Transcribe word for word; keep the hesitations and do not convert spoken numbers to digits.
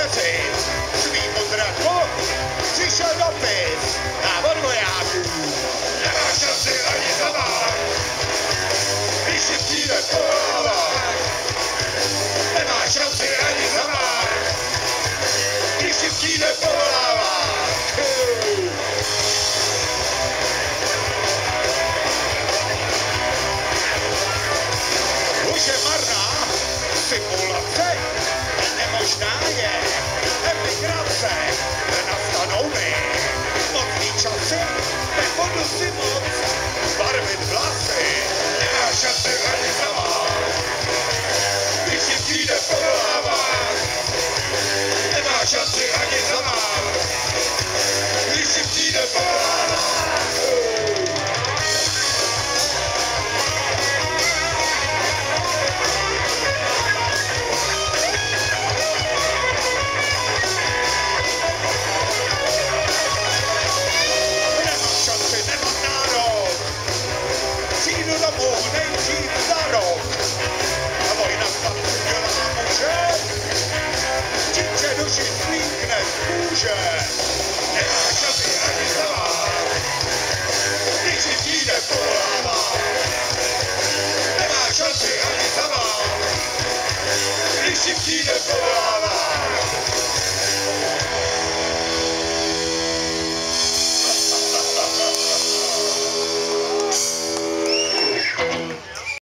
ušetřit svýmu draku, přišel dopis a od vojáků. Nemá šanci ani zamát, když si přijde povolávat. Nemá šanci ani zamát, když si přijde povolávat. Už je marná simulace, nemožná je emigrace. Nenastanou mi mocný časy, nebudu si moc barvit vlasy. Nemá šanci ani zamát, když si přijde povolávat. Nemá šanci ani zamát, když si přijde povolávat. Nejdřív za rok a vojna snad udělá muže, dítě duši slíkne z kůže. Nemá šanci ani zamát, když si přijde povolávat. Nemá šanci ani zamát, když si přijde povolávat.